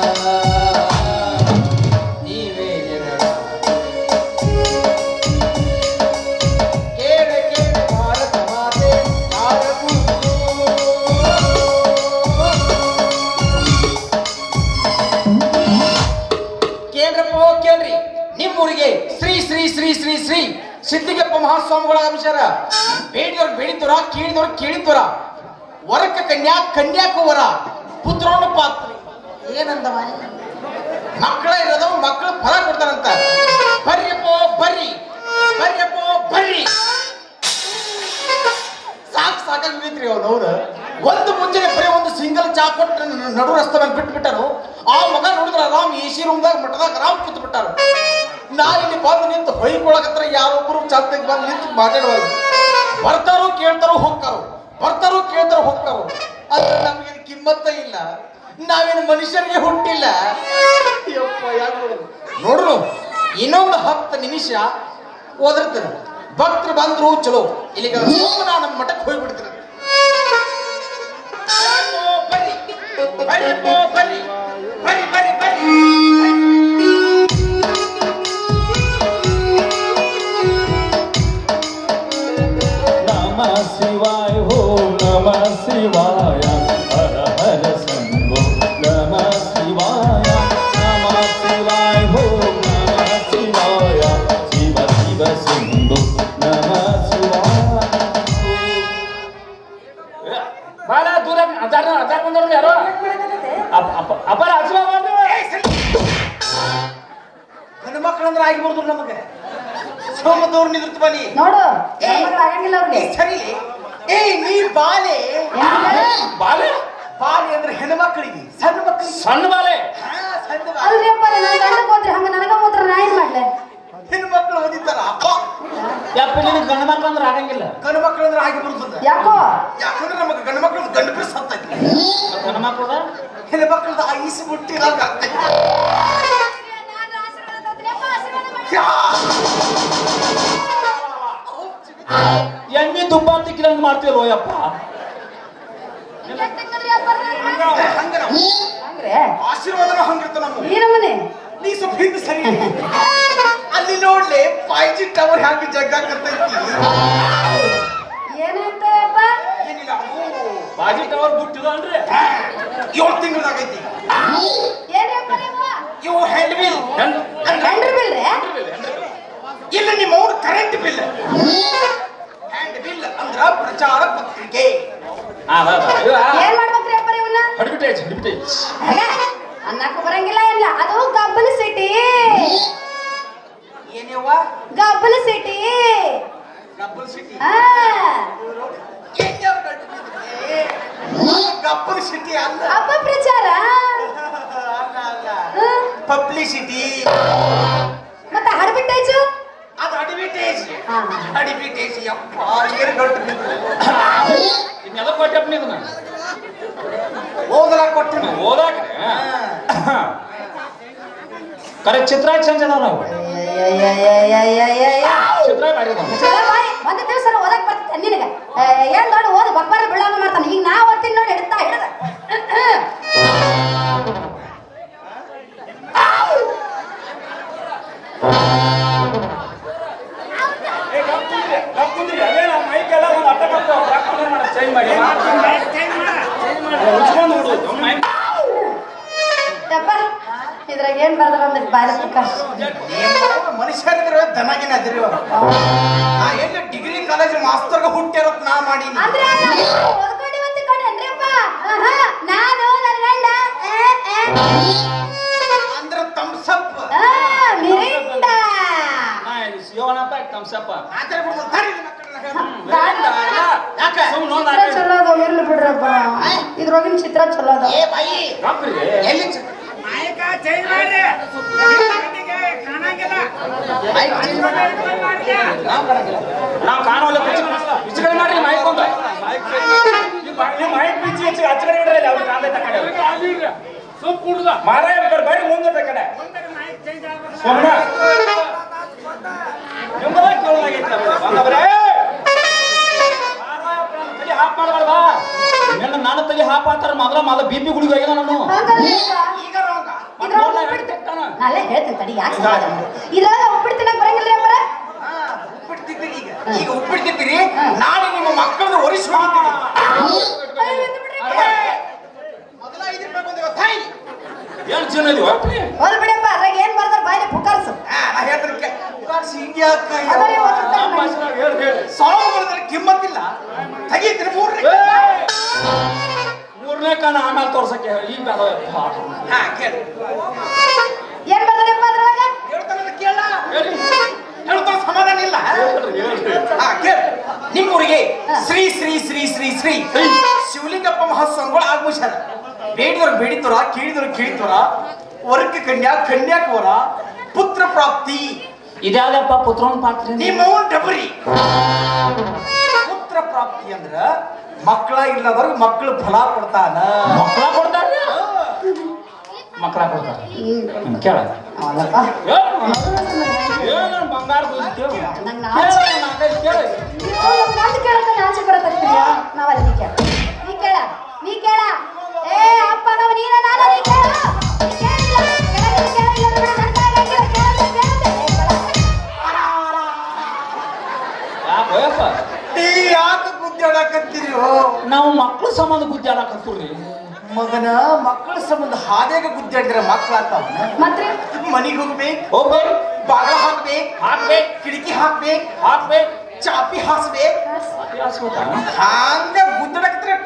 ನೀವೇ ಜಗಳ ಕೇಳ ಕೇಳ ಭಾರತ ಮಾತೆ ಯಾರ ಕೂತು ಕೇಳ್ರಪ್ಪ ಕೇಳ್ರಿ ನಿಮ್ಮೂರಿಗೆ ಶ್ರೀ ಶ್ರೀ ಶ್ರೀ ಶ್ರೀ ಶ್ರೀ ಸಿದ್ಧಿಗಪ್ಪ ಮಹಾಸ್ವಾಮಿಗಳ ಅಂಶರ ಬೇಡಿದವ್ರು ಬೇಡಿದ್ವರ ಕೇಳಿದವ್ರು ಕೇಳಿದ್ವರ ವರಕ ಕನ್ಯಾ ಕನ್ಯಾಕು ವರ ಪುತ್ರೋಣ ಪಾತ್ರ ಏನಂದವ ಮಕ್ಕಳ ಇರೋದವ ಮಕ್ಕಳು ಫಲ ಕೊಡ್ತಾರಂತ ಬರ್ರಿಯಪ್ಪೋ ಬರ್ರಿ ಬರ್ರಿಯಪ್ಪೋ ಬರ್ರಿ ಸಾಕಾಗಿ ನಿಂತ್ರಿ ಅವ್ನವ್ರು ಒಂದು ಮುಂಚೆನೆ ಬರೀ ಒಂದು ಸಿಂಗಲ್ ಚಾ ಕೊಟ್ಟು ನಡು ರಸ್ತೆ ಮೇಲೆ ಬಿಟ್ಬಿಟ್ಟರು ಆ ಮಗ ನೋಡಿದ್ರ ಆರಾಮ್ ಎಸಿ ರೂಮ್ದಾಗ ಮಠದಾಗ ಆರಾಮ್ ಕೂತ್ ಬಿಟ್ಟಾರ ನಾ ಇಲ್ಲಿ ಬಂದು ನಿಂತು ಹೊಯ್ಕೊಳಕತ್ರ ಯಾರೊಬ್ರು ಚಾಲ್ತಿಗೆ ಬಂದು ನಿಂತು ಮಾತಾಡುವಾಗ ಬರ್ತಾರೋ ಕೇಳ್ತಾರೋ ಹೋಗ್ತಾರೋ ಬರ್ತಾರೋ ಕೇಳ್ತಾರೋ ಹೋಗ್ತಾರೋ ಆದ್ರೆ ನಮ್ಗೆ ಕಿಮ್ಮತ್ತ ಇಲ್ಲ ನಾವೇನು ಮನುಷ್ಯರಿಗೆ ಹುಟ್ಟಿಲ್ಲ ನೋಡ್ರು ಇನ್ನೊಂದು 10 ನಿಮಿಷ ಓದಿರ್ತಾರೆ ಭಕ್ತರು ಬಂದ್ರು ಚಲೋ ಇಲ್ಲಿಗ ನಾ ನಮ್ಮ ಮಠಕ್ಕೆ ಹೋಗ್ಬಿಡ್ತೀನಿ ಬರ್ರಿ ಬರ್ರಿ ಬರ್ರಿ ಬರ್ರಿ ಬರ್ರಿ नमः शिवाय ओम नमः शिवाय हर हर शंभो नमः शिवाय ओम नमः शिवाय शिव शिव शंभो नमः शिवाय ಬಾಳ ದೂರ ಅದಾರ ಬಂದವ್ರು ಯಾರು ಅಪ್ಪರ ಹಚ್ಚ ಗಂಡು ಮಕ್ಕಳಂದ್ರೆ ಆಗಿರ್ಬೋದು ನಮಗೆ ಸೋಮದವ್ರು ನಿಂತ ಬಲಿ ನೋಡು ಆಗಂಗಿಲ್ಲ ಅವ್ರಿಗೆ ಸರಿ ಏ ನೀ ಬಾಲೆ ಬಾಲೆ ಬಾಲೆ ಅಂದ್ರೆ ಹೆಣ್ಮಕ್ಳಿಗೆ ಸಣ್ಣ ಮಕ್ಕಳಿಗೆ ಸಣ್ಣ ಬಾಲೆ ಸಣ್ಣ ಅಲ್ರಿ ಅಪ್ಪ ನನ್ನ ಗಂಡಕ್ಕೆ ಹೋದ್ರೆ ಹಂಗ ನನಗ ಮೂತ್ರ ನಾ ಏನ್ ಮಾಡ್ಲೆ ಹೆಣ್ಮಕ್ಳು ಓದಿತಾರ ಅಪ್ಪ ಯಪ್ಪ ನಿನಗೆ ಗಂಡ ಮಕ್ಳು ಅಂದ್ರೆ ಆಗಂಗಿಲ್ಲ ಗಂಡು ಮಕ್ಕಳು ಅಂದ್ರೆ ಆಗಿ ಬರ್ತದೆ ಯಾಕೋ ಯಾಕಂದ್ರೆ ನಮಗೆ ಗಂಡು ಮಕ್ಕಳು ಗಂಡು ಬಿಡಿಸ್ ಹತ್ತೈತಿ ಗಂಡ ಮಕ್ಳದ ಹೆಣ್ಮಕ್ಳದ ಐಸ್ ಮುಟ್ಟಿರಾಗ ಎಮ್ಮಿ ತುಪ್ಪ ತಿಕ್ಕಿದಂಗ್ ಮಾಡ್ತೀರೋ ಯಪ್ಪ ಆಶೀರ್ವಾದನ ಹಂಗಿರ್ತ ನಮ್ಮ ಈ ನಮ್ಮನೆ ನೀ ಸ್ವಲ್ಪ ಹಿಂದೆ ಸರಿ ಅಲ್ಲಿ ನೋಡ್ಲಿ 5G ಟವರ್ ಹ್ಯಾಂಗ ಜಗ್ಗಾಕತ್ತೈತಿ ಏನಾಯ್ತಪ್ಪ ಏನಿಲ್ಲ ಬಾಜಿ ಟವರ್ ಬಿಟ್ಟಿದ ಅಂದ್ರೆ 7 ತಿಂಗಳಾಗೈತಿ ಏನಪ್ಪ ನೀವು ಇವು ಹ್ಯಾಂಡ್ ಬಿಲ್ ಗಂಡ್ರ ಬಿಲ್ರೆ ಇಲ್ಲ ನಿಮ್ಮ ಅವ್ರ ಕರೆಂಟ್ ಬಿಲ್ ಹ್ಯಾಂಡ್ ಬಿಲ್ ಅಂದ್ರ ಪ್ರಚಾರ ಪತ್ರಿಕೆ ಏನ್ ಮಾಡ್ಬೇಕ್ರಿ ಅಪ್ಪ ಇವನ್ನ ಅಡ್ವರ್ಟೈಸ್ ಅನ್ನಕ್ಕೆ ಬರಂಗಿಲ್ಲ ಇಲ್ಲ ಅದು ಗಬ್ಬಲ್ ಸಿಟಿ ಏನೇವ ಗಬ್ಬಲ್ ಸಿಟಿ ಗಬ್ಬಲ್ ಸಿಟಿ ಹಾ ಗಬ್ಬಲ್ ಸಿಟಿ ಅಲ್ಲ ಅಪ್ಪ ಪ್ರಚಾರ ಅಲ್ಲ ಅಲ್ಲ ಪಬ್ಲಿಸಿಟಿ ಮತ್ತೆ ಅಡ್ವರ್ಟೈಸು ಅದು ಅಡ್ವರ್ಟೈಸ್ ಅಡ್ವರ್ಟೈಸ್ ಯಪ್ಪ ಏನ್ ದೊಡ್ಡ ಇನ್ನೆಲ್ಲ ಕೊಟ್ಟಪ್ಪ ಇದನ್ನ ಓದಲಾಕ ಕೊಟ್ಟಿನ ಓದಾಕ್ರೆ ಕರೆ ಚಿತ್ರ ಚೇಂಜ್ ಅದಾವ ನಾವು ಚಿತ್ರ ಒಂದು ದಿವಸ ಓದಕ್ ಬರ್ತಿದ್ದೆ ನಿನಗೆ ಏನ್ ದೊಡ್ಡ ಓದ ಬಕ್ಬಾರ ಬೆಳ್ಳಾನು ಮಾಡ್ತಾನೆ ಈಗ ನಾ ಓದ್ತೀನಿ ನೋಡಿ ಹಿಡ್ತಾ ಹಿಡ್ದ ಇದ್ರಾಗ ಏನ್ ಬರ್ದಾರ ಅಂದ್ರೆ ಬಾಲ ಪ್ರಕಾಶ್ ಮನುಷ್ಯರಿದ್ರೆ ದನಗಿನ ಅದ್ರಿ ನಾ ಎಲ್ಲಿ ಡಿಗ್ರಿ ಕಾಲೇಜ್ ಮಾಸ್ತರ್ಗ ಹುಟ್ಟಿರೋದ್ ನಾ ಮಾಡೀನಿ ಅಂದ್ರೆ ಓದ್ಕೊಂಡಿವಂತ ಕಣ್ರೇಪ್ಪ ನಾನು ನನ್ನ ಗಂಡ ಅಂದ್ರ ತಮ್ಸಪ್ ಮಿರಿಂಡ ಶಿವನಪ್ಪ ತಮ್ಸಪ್ಪ ಆತರ ಬಿಡ್ಬೋದು ತರಿ ಚಲೋ ಅದಾವ ಇರ್ಲಿ ಬಿಡ್ರಪ್ಪ ಇದ್ರೊಳಗಿನ ಚಿತ್ರ ಚಲೋ ಅದಾವ ಏ ಬಾಯಿ ಎಲ್ಲಿ ನಾಯಕ ಚೇಂಜ್ ಮಾಡ್ರಿ ಕಾಣಂಗಿಲ್ಲ ನಾವು ಕಾಣೋಲ್ಲ ಬಿಚ್ಚಗಡೆ ಮಾಡ್ರಿ ಮೈಕ್ ಅಂತ ಮೈಕ್ ಬಿಚ್ಚಿ ಹೆಚ್ಚು ಹಚ್ಚಗಡೆ ಇಡ್ರಿ ಅವ್ರು ಕಾಂದೆ ತಕಡೆ ಸ್ವಲ್ಪ ಕುಡ್ದ ಮಾರಾಯ ಬರ್ರಿ ಮುಂದೆ ತಕಡೆ ಸೋಮಣ್ಣ ನಿಮ್ಮದ ಕೇಳಲಾಗೈತೆ ಬಂದವರೇ ತಲೆ ಹಾಪ್ ಮಾಡಬಾರ್ದಾ ನನ್ನ ತಲೆ ಹಾಪ್ ಹಾಕ್ತಾರ ಮೊದಲ ಬಿಪಿ ಗುಳಿಗೆ ಹೋಗ್ಯದ ನಾನು ಈಗ ರೋಗ ನಾಳೆ ಹೇಳ್ತೇನೆ ತಡಿ ಯಾಕೆ ಇದ್ರಾಗ ಉಪ್ಪಿಟ್ಟು ತಿನ್ನಕ್ ಬರಂಗಿಲ್ರಿ ಅಪ್ಪರ ಉಪ್ಪಿಡ್ತಿದ್ದೀರಿ ಈಗ ಉಪ್ಪಿಡ್ತಿದ್ದೀರಿ ನಾಳೆ ನಿಮ್ಮ ಮಕ್ಕಳನ್ನು ಒರಿಸಿ ಮೊದಲ 5 ರೂಪಾಯಿ ಬಂದಿವ ತಾಯಿ ಏನ್ ಜನ ಇದೀವ ಹೋಲ್ ಬಿಡಪ್ಪ ಅದ್ರಾಗ ಏನ್ ಬರ್ದಾರ ಬಾಯಿಲೆ ಪುಕಾರ್ಸು ನಾ ಹೇಳ್ತೀನಿ ಪುಕಾರ್ಸಿ ಹಿಂಗ್ಯಾಕ ಅದರೇ ಓದ್ತಾರೆ ಹೇಳಿ ಸಾವು ಬರೋದ್ರೆ ಕಿಮ್ಮತ್ತಿಲ್ಲ ತೆಗೀತೀನಿ ಮೂರನೇ ಕಾಣ ಆಮೇಲೆ ತೋರ್ಸಕ್ಕೆ ಈಗ ಹಾ ಕೇಳಿ ಏನ್ ಬರ್ದಾರಪ್ಪ ಅದ್ರೊಳಗ ಹೇಳ್ತಾನೆ ಕೇಳ ಹೇಳಿ ಹೇಳ್ತಾನೆ ಸಮಾಧಾನ ಇಲ್ಲ ಹಾ ಕೇಳಿ ನಿಮ್ಮೂರಿಗೆ ಶ್ರೀ ಶ್ರೀ ಶ್ರೀ ಶ್ರೀ ಶ್ರೀ ಶಿವಲಿಂಗಪ್ಪ ಮಹಾಸ್ವಾಮಿಗಳು ಆಗಮಿಸ್ಯಾರ ಬೇಡಿದವ್ರು ಬೇಡಿತೋರ ಕೇಳಿದವ್ರು ಕೇಳಿತೋರ ವರ್ಗ ಕನ್ಯಾಕ ವರ ಪುತ್ರ ಪ್ರಾಪ್ತಿ ಇದ್ಯಾವ್ದಪ್ಪ ಪುತ್ರನ ಪಾತ್ರ ನಿಮ್ಮ ಡಬರಿ ಪುತ್ರ ಪ್ರಾಪ್ತಿ ಅಂದ್ರ ಮಕ್ಕಳ ಇಲ್ಲದವ್ರಿಗೆ ಮಕ್ಕಳು ಫಲ ಕೊಡ್ತಾನ ಮಕ್ಕಳ ಕೊಡ್ತಾರ ಮಕ್ಕಳ ಕೊಡ್ತಾರ ಕೇಳ ಏನು ಬಂಗಾರ ಆಚೆ ಬರತ್ತೀಯ ನಾವಲ್ಲಿ ನೀ ಕೇಳ ನೀ ಕೇಳ ಏ ಅಪ್ಪ ನಾವು ನೀನ ನಾನು ನೀ ಕೇಳ ಯಾಕೆ ಗುದ್ದಾಡಕತ್ತೀರೋ ನಾವು ಮಕ್ಕಳ ಸಂಬಂಧ ಗುದ್ದಾಡಕತ್ತೀವ್ರಿ ಮಗನ ಮಕ್ಕಳ ಸಂಬಂಧ ಹಾದೇಗ ಗುದ್ದಾಡಿದ್ರೆ ಮಕ್ಕಳಾಗ್ತಾವ ಮತ್ತೆ ಮನಿಗೆ ಹೋಗ್ಬೇಕು ಹೋಗ್ಬೇಕು ಬಾಗಿಲ ಹಾಕ್ಬೇಕು ಹಾಕ್ಬೇಕು ಕಿಟಕಿ ಹಾಕ್ಬೇಕು ಹಾಕ್ಬೇಕು ಚಾಪಿ ಹಾಸ್ಬೇಕು ಹಂಗ ಗುದ್ದಾಡಕತ್ರೆ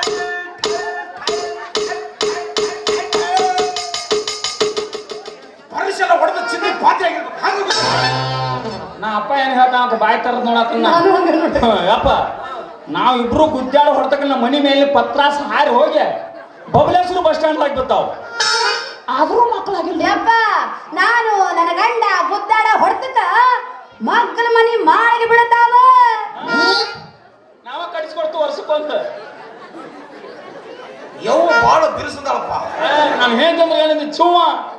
ಪರಿಸರ ಹೊಡೆದ ಚಿನ್ನ ಪಾತ್ರೆ ಆಗಿರ್ಬೇಕು ಹಂಗ ನಾ ಅಪ್ಪ ಏನ್ ಹೇಳ್ತಾ ಅಂತ ಬಾಯಿ ತರದ್ ನೋಡತ್ತನ್ನ ಯಪ್ಪ ನಾವ್ ಇಬ್ರು ಗುದ್ದಾಡ ಹೊಡ್ತಕ್ಕ ನಮ್ಮ ಮನಿ ಮೇಲೆ ಪತ್ರಾಸ ಹಾರಿ ಹೋಗಿ ಬಬಲೇಶ್ವರ ಬಸ್ ಸ್ಟ್ಯಾಂಡ್ ಆಗಿ ಬರ್ತಾವ ಆದ್ರೂ ಮಕ್ಕಳಾಗಿಲ್ಲ ಯಪ್ಪ ನಾನು ನನ್ನ ಗಂಡ ಗುದ್ದಾಡ ಹೊಡ್ತಕ್ಕ ಮಕ್ಕಳ ಮನಿ ಮಾಡಿ ಬಿಡತಾವ ನಾವ ಕಡಿಸ್ಕೊಡ್ತು ವರ್ಷಕ್ಕೊಂತ ಯವ್ ಬಾಳ ಬಿರುಸದಳಪ್ಪ ನಾನು ಹೇಳ್ತಂದ್ರೆ ಹೇಳಿದ್ದೆ ಚುವ್ವ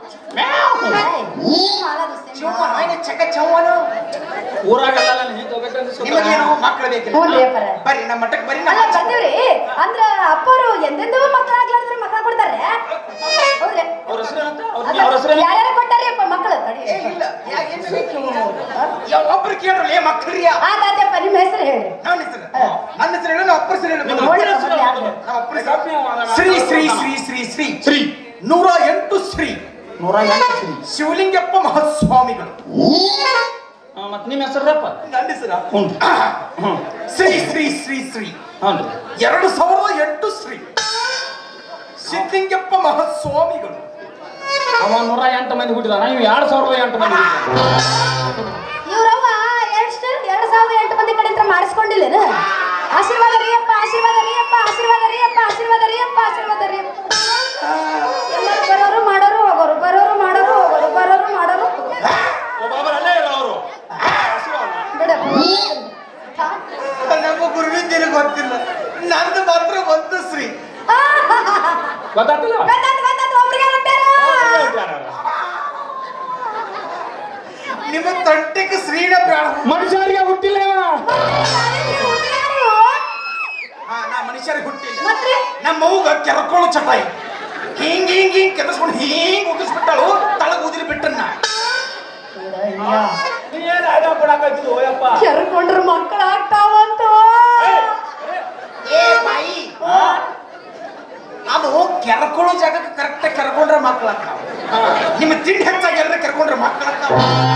ಚಕ ಚವ್ವನು ಊರಾಗಲ್ಲ ನಿಮಗೇನು ಮಕ್ಕಳು ಬೇಕಿಲ್ಲ ಹ್ಞೂ ಅಪ್ಪರ ಬರ್ರಿ ನಮ್ಮ ಮಠಕ್ಕೆ ಬರ್ರಿ ಅಲ್ಲ ಬರ್ತೀವ್ರಿ ಅಂದ್ರ ಅಪ್ಪರು ಎಂದೆಂದೂ ಮಕ್ಕಳಾಗ್ಲಾರ್ದ್ರೆ ಮಕ್ಕಳ ಕೊಡ್ತಾರೆ ಹೌದ್ರಿ ಅವ್ರ ಹೆಸರೇನಂತ ಅವ್ರ ಹೆಸರೇನ ಯಾರ್ಯಾರು ಕೊಟ್ಟಾರಿ ಅಪ್ಪ ಮಕ್ಕಳು ಏ ಇಲ್ಲ ಒಬ್ರು ಕೇಳ್ರಲ್ಲ ಮಕ್ಕಳ್ರಿಯ ಆದಾದ್ಯಪ್ಪ ನಿಮ್ಮ ಹೆಸರು ಹೇಳಿ ನನ್ನ ಹೆಸರು ಹೇಳಿ ನಮ್ಮ ಅಪ್ಪರ ಹೆಸರು ಹೇಳಿ ನಮ್ಮ ಅಪ್ಪರ ಶ್ರೀ ಶ್ರೀ ಶ್ರೀ ಶ್ರೀ ಶ್ರೀ ಶ್ರೀ 108 ಶ್ರೀ 108 ಶ್ರೀ ಶಿವಲಿಂಗಪ್ಪ ಮಹಾಸ್ವಾಮಿಗಳು ಮತ್ ನಿಮ್ಮ ಹೆಸರಪ್ಪ ನನ್ನ ಹೆಸರು ಹ್ಞೂ ಶ್ರೀ ಶ್ರೀ ಶ್ರೀ ಶ್ರೀ ಹ್ಞೂ 2008 ಶ್ರೀ ಸಿದ್ಧಲಿಂಗಪ್ಪ ಮಹಾಸ್ವಾಮಿಗಳು ಅವ 108 ಮಂದಿ ಹುಟ್ಟಿದಾನ ಇವ್ 2008 ಮಂದಿ ಇವ್ರವ್ವ 2008 ಮಂದಿ ಕಡೆ ಮಾಡಿಸ್ಕೊಂಡಿಲ್ಲೇನು ಆಶೀರ್ವಾದ ರೀ ಅಪ್ಪ ಆಶೀರ್ವಾದ ರೀ ಅಪ್ಪ ಆಶೀರ್ವಾದ ರೀ ಅಪ್ಪ ಆಶೀರ್ವಾದ ರೀ ಅಪ್ಪ ಆಶೀರ್ವಾದ ರೀ ಎಲ್ಲರೂ ಬರೋರು ಮಾಡೋರು ಹೋಗೋರು ಬರೋರು ಮಾಡೋರು ಹೋಗೋರು ಬರೋರು ಮಾಡೋರು ಒಬ್ಬೊಬ್ಬರಲ್ಲೇ ಇಲ್ಲ ಅವರು ಬಿಡಪ್ಪ ನಮ್ಮ ಗುರುವಿಂದಿನ ಗೊತ್ತಿಲ್ಲ ನಂದು ಮಾತ್ರ ಒಂದು ಶ್ರೀ ಗೊತ್ತಾಗ್ತಿಲ್ಲ ಒಬ್ರಿಗೆ ಹುಟ್ಟಾರ ನಿಮ್ಮ ತಂಟೆಗೆ ಶ್ರೀನ ಬೇಡ ಮನುಷ್ಯರಿಗೆ ಹುಟ್ಟಿಲ್ಲ ಹಾ ನಾ ಮನುಷ್ಯರಿಗೆ ಹುಟ್ಟಿಲ್ಲ ಮತ್ತೆ ನಮ್ಮ ಅವ್ಗ ಕೆರ್ಕೊಳ್ಳೋ ಚಟಾಯಿ ಹಿಂಗ್ ಹಿಂಗ್ ಹಿಂಗ್ ಕೆದಸ್ಕೊಂಡು ಹಿಂಗ್ ಉಗಿಸ್ಬಿಟ್ಟಳು ತಳಗ್ ಉದಿರಿ ಬಿಟ್ಟನ್ನ ಏನ್ ಆಗ ಬಿಡಾಕತ್ತಿದ್ವು ಓಯಪ್ಪ ಕೆರ್ಕೊಂಡ್ರ ಮಕ್ಕಳು ಆಗ್ತಾವಂತ ಏ ಬಾಯಿ ಅದು ಕೆರ್ಕೊಳ್ಳೋ ಜಾಗಕ್ಕೆ ಕರೆಕ್ಟ್ ಕೆರ್ಕೊಂಡ್ರೆ ಮಕ್ಕಳಾಗ್ತಾವ ನಿಮ್ಮ ತಿಂಡಿ ಹೆಚ್ಚಾಗಿ ಎಲ್ಲ ಕೆರ್ಕೊಂಡ್ರೆ ಮಕ್ಕಳಾಗ್ತಾವ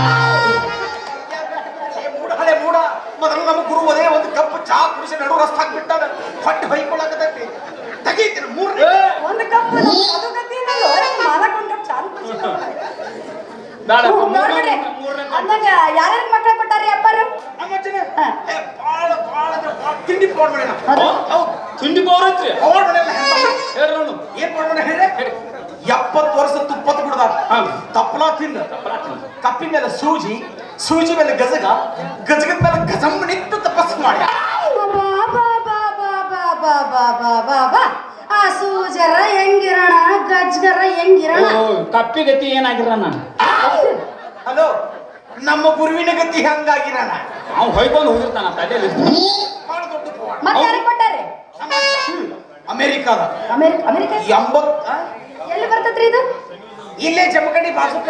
ಮೂಡ ಹಳೆ ಮೂಡ ಮೊದಲು ನಮ್ಮ ಗುರು ಅದೇ ಒಂದು ಕಪ್ಪು ಚಾ ಕುಡಿಸಿ ನಡು ರಸ್ತ ಹಾಕ್ಬಿಟ್ಟಾನ ಹೊಟ್ಟೆ ಹೊಯ್ಕೊಳ್ಳಾಕತೈತಿ ತೆಗೀತೀನಿ ಮೂರನೇ ಒಂದು ಕಪ್ ಅದು ಗತಿಯಲ್ಲ ಮಾಲಕೊಂಡ ಚಾಲು ಅಂದಾಗ ಯಾರ್ಯಾರ ಮಕ್ಕಳು ಕೊಟ್ಟಾರಿ ಅಪ್ಪರು ನಮ್ಮ ಅಜ್ಜನ ಭಾಳ ಭಾಳ ತಿಂಡಿ ಪೌಡ್ ಮಾಡ್ಯಾನ ಹೌದು ತಿಂಡಿ ಪೌರ್ ಐತ್ರಿ ಪೌಡ್ ಮಾಡ್ಯಾನ ಹೇಳ್ರಿ ನೋಡು ಏನ್ ಪೌಡ್ ಮಾಡ್ಯಾನ ಹೇಳಿ 70 ವರ್ಷ ತುಪ್ಪತ್ತು ಬಿಡದಾರ ತಪ್ಪಲ ತಿಂದ ಕಪ್ಪಿ ಮೇಲೆ ಸೂಜಿ ಮೇಲೆ ಗಜಗದ ಮೇಲೆ ಗಜಮ್ಮ ನಿಂತು ತಪಸ್ಸು ಮಾಡಿ ಆ ಸೂಜರ ಹೆಂಗಿರೋಣ ಗಜ್ಗರ ಹೆಂಗಿರೋಣ ಕಪ್ಪಿ ಗತಿ ಏನಾಗಿರ ನಾನು ಹಲೋ ನಮ್ಮ ಗುರುವಿನ ಗತಿ ಹಂಗಾಗಿರೋಣ ಅವ್ನು ಹೊಯ್ಕೊಂಡು ಹೋಗಿರ್ತಾನ ತಲೆಯಲ್ಲಿ ಬಹಳ ದೊಡ್ಡ ಪವಾಡ ಮತ್ತೆ ಯಾರಿಗೆ ಕೊಟ್ಟಾರೆ ಅಮೆರಿಕಾದ ಅಮೆರಿಕ 80 ಎಲ್ಲಿ ಬರ್ತದ್ರಿ ಇದು ಇಲ್ಲೇ ಜಮಖಂಡಿ ಬಾಸುಕ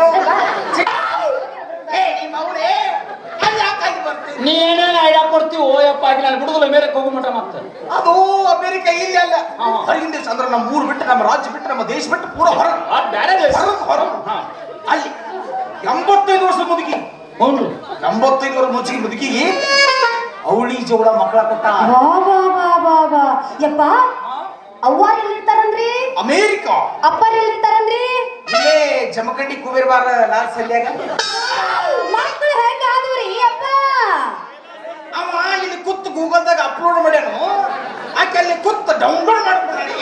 ಏ ನಿಮ್ಮ ಅವನೇ ಅಲ್ಲಿ ಯಾಕಾಗಿ ಬರ್ತೀನಿ ನೀ ಏನೇನು ಐಡಿಯಾ ಕೊಡ್ತೀವಿ ಓಯಪ್ಪ ಆಗಿ ನಾನು ಬಿಡುದಿಲ್ಲ ಮೇಲಕ್ಕೆ ಹೋಗೋ ಮಟ ಮತ್ತೆ ಅದು ಅಮೆರಿಕ ಇಲ್ಲಿ ಅಲ್ಲ ಹೊರಗಿನ ದೇಶ ಅಂದ್ರೆ ನಮ್ಮ ಊರು ಬಿಟ್ಟು ನಮ್ಮ ರಾಜ್ಯ ಬಿಟ್ಟು ನಮ್ಮ ದೇಶ ಬಿಟ್ಟು ಪೂರ ಹೊರ ಬೇರೆ ದೇಶ ಅಲ್ಲಿ 85 ವರ್ಷದ ಮುದುಕಿ ಹೌದು 85 ವರ್ಷ ಮುದುಕಿಗೆ ಅವಳಿ ಜೋಳ ಮಕ್ಕಳ ಕೊಟ್ಟ ಬಾ ಬಾ ಬಾ ಬಾ ಬಾ ಯಪ್ಪ ಅವ್ವ ಎಲ್ಲಿರ್ತಾರನ್ರಿ ಅಮೇರಿಕ ಅಪ್ಪರ್ ಎಲ್ಲಿರ್ತಾರನ್ರಿ ಇಲ್ಲೇ ಜಮಖಂಡಿ ಕುಬೇರ್ವಾರ ಲಾಲ್ ಸಲ್ಯಾಗ ಮಕ್ಕಳು ಹೆಂಗ ಆದ್ರಿ ಅಪ್ಪ ಅವ ಇಲ್ಲಿ ಕೂತ್ ಗೂಗಲ್ದಾಗ ಅಪ್ಲೋಡ್ ಮಾಡ್ಯಾನು ಆಕೆ ಅಲ್ಲಿ ಕೂತ್ ಡೌನ್ಲೋಡ್ ಮಾಡ್ಕೊಂಡಾನೆ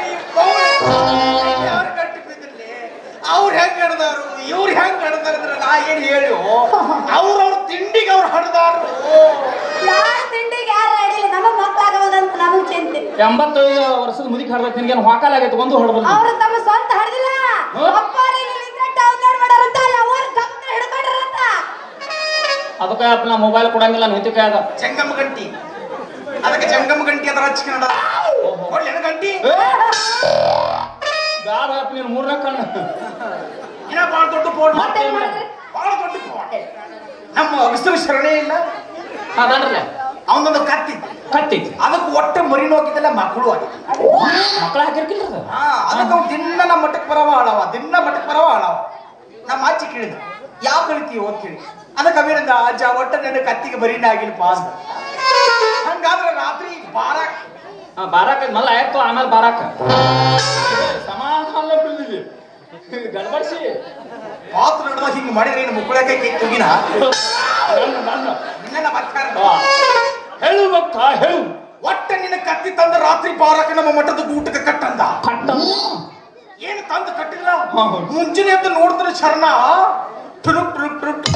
ಅವ್ರು ಹೆಂಗ್ ಹಡ್ದಾರು ಇವ್ರು ಹೆಂಗ್ ಹಡ್ದಾರ ಅಂದ್ರೆ ನಾ ಏನ್ ಹೇಳು ಅವ್ರವ್ರ ತಿಂಡಿಗೆ ಅವ್ರು ಹಡ್ದಾರು ಯಾರ ತಿಂಡಿಗೆ ಯಾರು ಅಡಿಲ್ಲ ನಮಗ್ ಮಕ್ಕಳಾಗವಲ್ದಂತ ನಮಗ್ ಚಿಂತೆ 85 ವರ್ಷದ ಮುದುಕಿ ಹಡ್ದೈತಿ ನಿನ್ಗೇನು ಹಾಕಲಾಗೈತೆ ಒಂದು ಹೊಡ್ಬಲ್ಲ ಅವ್ರು ತಮ್ಮ ಸ್ವಂತ ಹಡ್ದಿಲ್ಲ ಅಪ್ಪ ಇಲ್ಲಿಂದ ಡೌನ್ಲೋಡ್ ಮಾಡಾರಂತ ಅಲ್ಲ ಅವ್ರು ತಮ್ಮ ಹಿಡ್ಕೊಂಡ್ರಂತ ಅದಕ್ಕೆ ನಾ ಮೊಬೈಲ್ ಕೊಡಂಗಿಲ್ಲ ನಾನು ಹಿಂದಕ್ಕೆ ಆಗ ಜಂಗಮ ಗಂಟಿ ಅದಕ್ಕೆ ಜಂಗಮ ಗಂಟಿ ಅದ್ರ ಹಚ್ಕೊಂಡ ಒಳ್ಳೆ ಗಂಟಿ ಬ್ಯಾಡ ನೀನು ಮೂರನೇ ಕಣ್ಣು ಇನ್ನ ಬಾಳ ದೊಡ್ಡ ಬೋರ್ಡ್ ಮತ್ತೇನ್ ಮಾಡಿದ್ರಿ ಬಾಳ ದೊಡ್ಡ ಬೋರ್ಡ್ ನಮ್ಮ ವಿಷ್ಣು ಶರಣೆ ಇಲ್ಲ ಅದನ್ರಲ್ಲ ಅವನೊಂದು ಕತ್ತಿ ಕಟ್ಟೈತಿ ಅದಕ್ಕೆ ಒಟ್ಟೆ ಮರಿ ಹೋಗಿದ್ದಲ್ಲ ಮಕ್ಕಳು ಆಗಿತ್ತು ಮಕ್ಕಳ ಹಾಕಿರ್ಕಿಲ್ಲ ಅದು ಅದಕ್ಕೆ ಅವ್ನು ದಿನ ನಮ್ಮ ಮಠಕ್ಕೆ ಬರವ ಆಳವ ದಿನ ಮಠಕ್ಕೆ ಬರವ ಆಳವ ನಮ್ಮ ಅಜ್ಜಿ ಕೇಳಿದ ಯಾವ ಕಳಿತೀವಿ ಅಂತ ಕೇಳಿ ಅದಕ್ಕೆ ಅವೇನಿಂದ ಅಜ್ಜ ಒಟ್ಟ ನನ್ನ ಕತ್ತಿಗೆ ಬರೀನ ಆಗಿಲ್ಪ ಅಂತ ಹಂಗಾದ್ರೆ ರಾತ್ರಿ ಬಾರಾಕ ಮಲ್ಲ ಆಯ್ತು ಆಮೇಲೆ ಬಾರಾಕ ಸಮಾಧಾನ ಬಿಡ್ದಿದ್ವಿ ಗಡ್ಬಡಿಸಿ ಪಾತ್ರ ಹಿಡಿದ ಹಿಂಗ್ ಮಾಡಿದ್ರೆ ಏನು ಮುಕ್ಕಳ ಕೈ ತುಗಿನ ನಿನ್ನ ಬರ್ತಾರ ಹೇಳು ಭಕ್ತ ಹೇಳು ಒಟ್ಟ ನಿನ್ನ ಕತ್ತಿ ತಂದ ರಾತ್ರಿ ಬಾರಕ ನಮ್ಮ ಮಠದ ಊಟಕ್ಕೆ ಕಟ್ಟಂದ ಕಟ್ಟ ಏನು ತಂದು ಕಟ್ಟಿಲ್ಲ ಮುಂಚಿನ ಎದ್ದು ನೋಡಿದ್ರೆ ಶರಣ ಟುರುಕ್ ಟುರುಕ್ ಟುರುಕ್